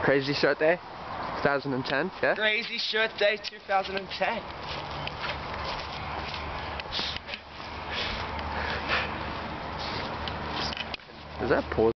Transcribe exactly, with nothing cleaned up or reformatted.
Crazy Shirt Day, twenty ten, yeah? Crazy Shirt Day twenty ten. Is that pause?